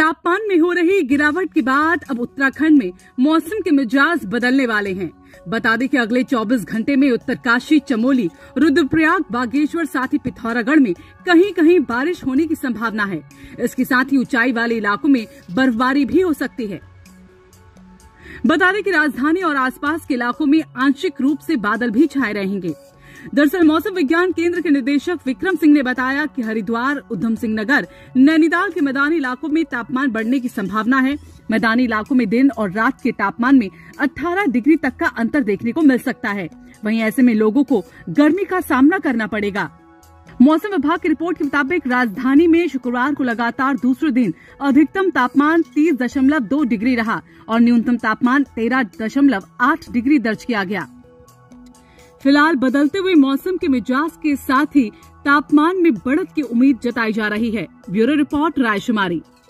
तापमान में हो रही गिरावट के बाद अब उत्तराखंड में मौसम के मिजाज बदलने वाले हैं। बता दें कि अगले 24 घंटे में उत्तरकाशी, चमोली, रुद्रप्रयाग, बागेश्वर साथ ही पिथौरागढ़ में कहीं कहीं बारिश होने की संभावना है। इसके साथ ही ऊंचाई वाले इलाकों में बर्फबारी भी हो सकती है। बता दें कि राजधानी और आसपास के इलाकों में आंशिक रूप से बादल भी छाए रहेंगे। दरअसल मौसम विज्ञान केंद्र के निदेशक विक्रम सिंह ने बताया कि हरिद्वार, उधम सिंह नगर, नैनीताल के मैदानी इलाकों में तापमान बढ़ने की संभावना है। मैदानी इलाकों में दिन और रात के तापमान में 18 डिग्री तक का अंतर देखने को मिल सकता है। वहीं ऐसे में लोगों को गर्मी का सामना करना पड़ेगा। मौसम विभाग की रिपोर्ट के मुताबिक राजधानी में शुक्रवार को लगातार दूसरे दिन अधिकतम तापमान 30.2 डिग्री रहा और न्यूनतम तापमान 13.8 डिग्री दर्ज किया गया। फिलहाल बदलते हुए मौसम के मिजाज के साथ ही तापमान में बढ़त की उम्मीद जताई जा रही है। Bureau report, रायशुमारी।